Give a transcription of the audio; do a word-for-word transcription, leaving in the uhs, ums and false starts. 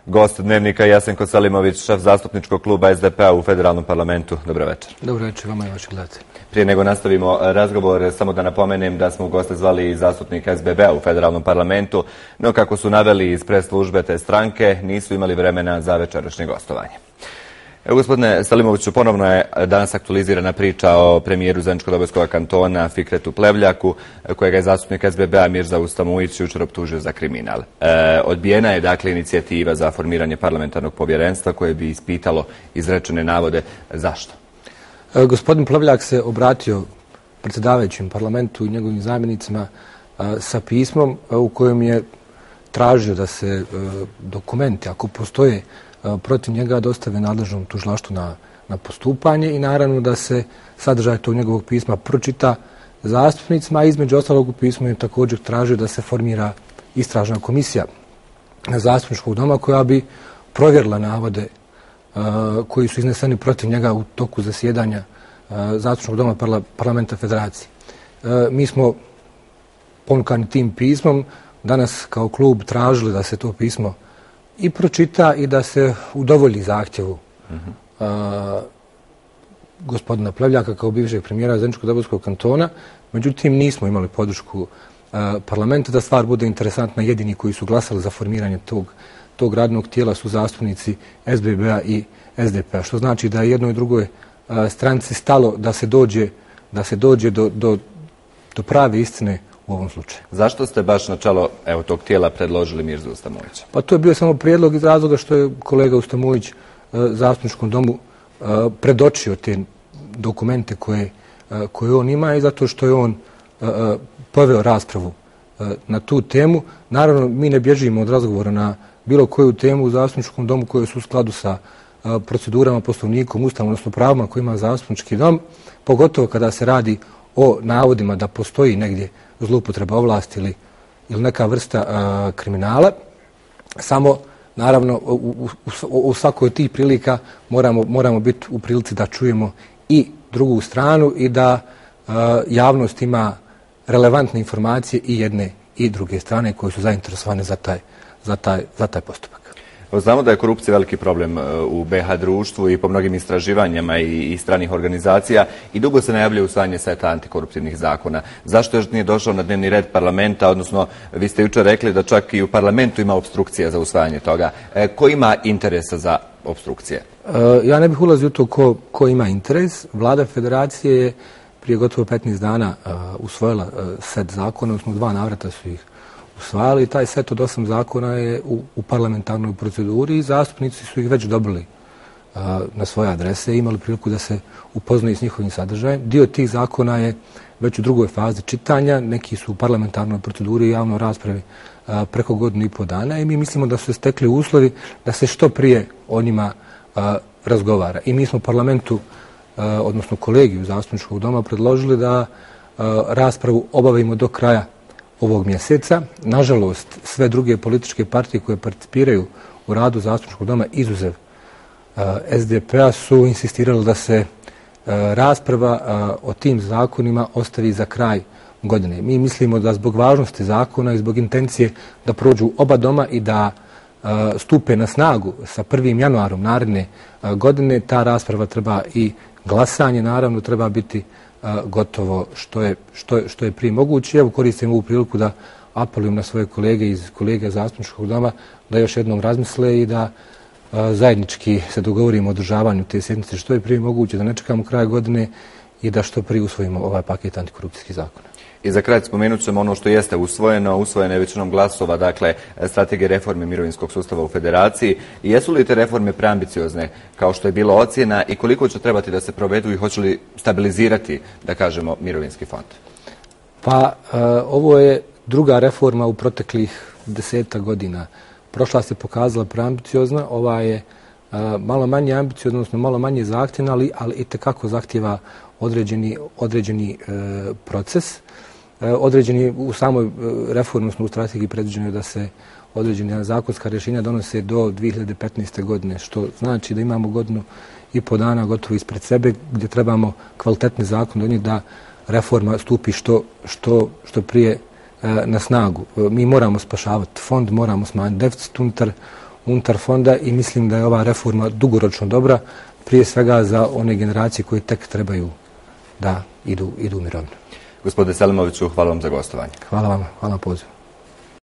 Gost Dnevnika Jasenko Selimović, šef zastupničkog kluba S D P-a u Federalnom parlamentu. Dobro večer. Dobro večer vama i vašim gledateljima. Prije nego nastavimo razgovor, samo da napomenem da smo u goste zvali i zastupnika S B B-a u Federalnom parlamentu, no kako su naveli iz pres službe te stranke, nisu imali vremena za večerašnje gostovanje. Evo, gospodine Selimoviću, ponovno je danas aktualizirana priča o premijeru Zeničko-Dobojskog kantona Fikretu Plevljaku, kojega je zastupnik S B B-a Mirza Ustamujić jučer optužio za kriminal. E, odbijena je dakle inicijativa za formiranje parlamentarnog povjerenstva koje bi ispitalo izrečene navode. Zašto? E, gospodin Plevljak se obratio predsjedavajućem parlamentu i njegovim zamjenicima a, sa pismom a, u kojem je tražio da se a, dokumenti, ako postoje, protiv njega dostave nadležnom tužilaštvu na, na postupanje i naravno da se sadržaj tog njegovog pisma pročita zastupnicima, a između ostalog u pismu je također tražio da se formira istražna komisija zastupničkog doma koja bi provjerila navode uh, koji su izneseni protiv njega u toku zasjedanja uh, zastupničkog doma parla, parlamenta federacije. Uh, mi smo ponukani tim pismom danas kao klub tražili da se to pismo i pročita i da se udovolji zahtjevu uh-huh. a, gospodina Plevljaka kao bivšeg premijera Zeničko-Dobojskog kantona. Međutim, nismo imali podršku a, parlamenta. Da stvar bude interesantna, jedini koji su glasali za formiranje tog, tog radnog tijela su zastupnici S B B-a i S D P-a, što znači da je jednoj i drugoj a, stranci stalo da se dođe, da se dođe do, do, do prave istine u ovom slučaju. Zašto ste baš na čelo evo, tog tijela predložili Mirzu Ustamujića? Pa to je bio samo prijedlog iz razloga što je kolega Ustamujić zastupničkom domu predočio te dokumente koje, koje on ima i zato što je on poveo raspravu na tu temu. Naravno, mi ne bježimo od razgovora na bilo koju temu u zastupničkom domu koje su u skladu sa procedurama, poslovnikom, ustavom, odnosno pravima koje ima zastupnički dom, pogotovo kada se radi o navodima da postoji negdje zloupotreba ovlasti ili, ili neka vrsta a, kriminala. Samo, naravno, u, u, u, u svakoj od tih prilika moramo, moramo biti u prilici da čujemo i drugu stranu i da a, javnost ima relevantne informacije i jedne i druge strane koje su zainteresovane za taj, za taj, za taj postupak. Znamo da je korupcija veliki problem u B iH društvu i po mnogim istraživanjima i, i stranih organizacija i dugo se najavljuje usvajanje seta antikoruptivnih zakona. Zašto još nije došao na dnevni red parlamenta, odnosno vi ste jučer rekli da čak i u parlamentu ima opstrukcija za usvajanje toga. E, ko ima interesa za opstrukcije? E, ja ne bih ulazio u to ko, ko ima interes. Vlada federacije je prije gotovo petnaest dana uh, usvojila uh, set zakona, odnosno dva navrata su ih usvajali i taj set od osam zakona je u, u parlamentarnoj proceduri i zastupnici su ih već dobili uh, na svoje adrese i imali priliku da se upoznaju s njihovim sadržajem. Dio tih zakona je već u drugoj fazi čitanja, neki su u parlamentarnoj proceduri i javnoj raspravi uh, preko godinu i po dana i mi mislimo da su se stekli uslovi da se što prije o njima uh, razgovara. I mi smo parlamentu, uh, odnosno kolegiju zastupničkog doma, predložili da uh, raspravu obavimo do kraja ovog mjeseca. Nažalost, sve druge političke partije koje participiraju u radu zastupničkog doma, izuzev uh, S D P-a, su insistirali da se uh, rasprava uh, o tim zakonima ostavi za kraj godine. Mi mislimo da zbog važnosti zakona i zbog intencije da prođu oba doma i da uh, stupe na snagu sa prvim januarom naredne uh, godine, ta rasprava treba i glasanje, naravno, treba biti gotovo što je, što je, što je prije moguće. Evo, koristim ovu priliku da apelujem na svoje kolege iz kolege zastupničkog doma da još jednom razmisle i da a, zajednički se dogovorimo o održavanju te sjednice što je prije moguće, da ne čekamo kraj godine i da što prije usvojimo ovaj paket antikorupcijskih zakona. I za kraj spomenut ćemo ono što jeste usvojeno, usvojene je većinom glasova, dakle, strategije reforme mirovinskog sustava u federaciji. I jesu li te reforme preambiciozne, kao što je bilo ocjena, i koliko će trebati da se provedu i hoće li stabilizirati, da kažemo, mirovinski fond? Pa, uh, ovo je druga reforma u proteklih deseta godina. Prošla se pokazala preambiciozna, ova je uh, malo manje ambiciozna, odnosno malo manje zahtjevna, ali, ali i tekako zahtjeva određeni, određeni uh, proces. Određeni u samoj reformi, odnosno u strategiji predviđeno je da se određena zakonska rješenja donose do dvije hiljade petnaeste. godine, što znači da imamo godinu i po dana gotovo ispred sebe gdje trebamo kvalitetni zakon donijeti da reforma stupi što, što, što prije e, na snagu. Mi moramo spašavati fond, moramo smanjiti deficit unutar, unutar fonda i mislim da je ova reforma dugoročno dobra, prije svega za one generacije koje tek trebaju da idu, idu u mirovinu. Gospodine Selimoviću, hvala vam za gostovanje. Hvala vam, hvala na pozivu.